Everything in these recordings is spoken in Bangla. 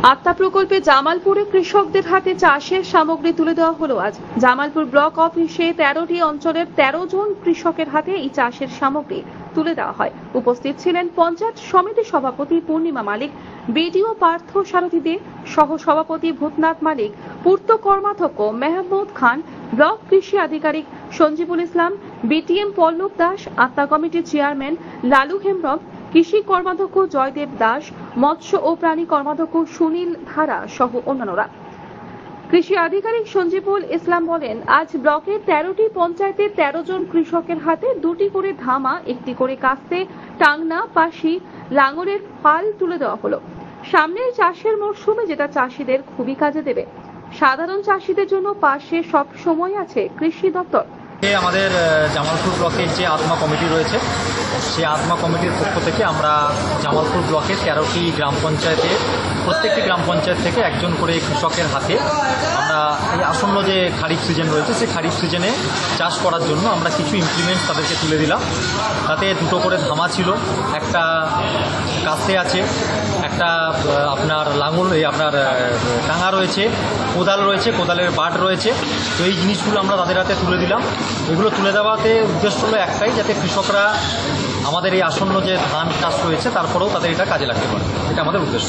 আত্মা প্রকল্পে জামালপুরে কৃষকদের হাতে চাষের সামগ্রী তুলে দেওয়া হলো। আজ জামালপুর ব্লক অফিসে 13টি অঞ্চলের 13 জন কৃষকের হাতে এই চাষের সামগ্রী তুলে দেওয়া হয়। উপস্থিত ছিলেন পঞ্চায়েত সমিতির সভাপতি পূর্ণিমা মালিক, বিডিও পার্থ সারথী দে, সহ সভাপতি ভূতনাথ মালিক, পূর্ত কর্মাধ্যক্ষ মেহমুদ খান, ব্লক কৃষি আধিকারিক সঞ্জীবুল ইসলাম, বিটিএম পল্লব দাস, আত্মা কমিটির চেয়ারম্যান লালু হেমব্রম, কৃষি কর্মাধ্যক্ষ জয়দেব দাস, মৎস্য ও প্রাণী কর্মাধ্যক্ষ সুনীল ধারা সহ অন্যান্যরা। কৃষি আধিকারিক সঞ্জীবুল ইসলাম বলেন, আজ ব্লকের 13টি পঞ্চায়েতের 13 জন কৃষকের হাতে 2টি করে ধামা, 1টি করে কাস্তে, টাংনা, পাশি, লাঙলের ফাল তুলে দেওয়া হলো। সামনের চাষের মরশুমে যেটা চাষিদের খুবই কাজে দেবে। সাধারণ চাষিদের জন্য পাশে সব সময় আছে কৃষি দপ্তর। আমাদের জামালপুর ব্লকের যে আত্মা কমিটি রয়েছে, সেই আত্মা কমিটির পক্ষ থেকে আমরা জামালপুর ব্লকের 13টি গ্রাম পঞ্চায়েতের প্রত্যেকটি গ্রাম পঞ্চায়েত থেকে একজন করে কৃষকের হাতে আমরা এই আসন্ন যে খারিফ সিজন রয়েছে, সেই খারিফ সিজনে চাষ করার জন্য আমরা কিছু ইমপ্লিমেন্টস তাদেরকে তুলে দিলাম। তাতে 2টো করে ধামা ছিল, একটা কাস্তে আছে, একটা আপনার লাঙল, আপনার টাঙা রয়েছে, কোদাল রয়েছে, কোদালের বাট রয়েছে। তো এই জিনিসগুলো আমরা তাদের হাতে তুলে দিলাম। এগুলো তুলে দেওয়াতে উদ্দেশ্য হলো একটাই, যাতে কৃষকরা আমাদের এই আসন্ন যে ধান চাষ রয়েছে তারপরেও তাদের এটা কাজে লাগতে পারে, এটা আমাদের উদ্দেশ্য।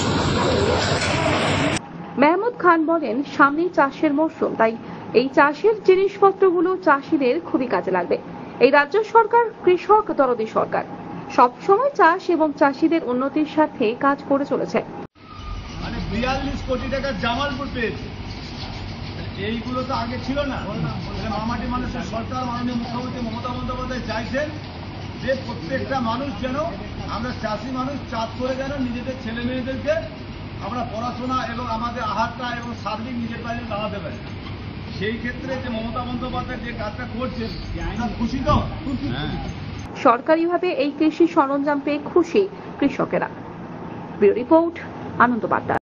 মেহমুদ খান বলেন, সামনেই চাষের মরশুম, তাই এই চাষের জিনিসপত্রগুলো চাষিদের খুবই কাজে লাগবে। এই রাজ্য সরকার কৃষক দরদি সরকার, সবসময় চাষ এবং চাষিদের উন্নতির সাথে কাজ করে চলেছে। 42 কোটি টাকা জামালপুর পেয়েছে, এইগুলো তো আগে ছিল না। মামাটি মানুষের সরকার, মাননীয় মুখ্যমন্ত্রী মমতা বন্দ্যোপাধ্যায় চাইছেন যে প্রত্যেকটা মানুষ যেন, আমরা চাষি মানুষ, চাষ করে যেন নিজেদের ছেলে মেয়েদেরকে আমরা পড়াশোনা এবং আমাদের আহারটা এবং সার্বিক নিজের বাইরে দাঁড়াতে পারি। সেই ক্ষেত্রে যে মমতা বন্দ্যোপাধ্যায় যে কাজটা করছেন, খুশি তো? সরকারিভাবে এই কৃষি সরঞ্জাম পেয়ে খুশি কৃষকেরা। ব্যুরো রিপোর্ট, আনন্দ বার্তা।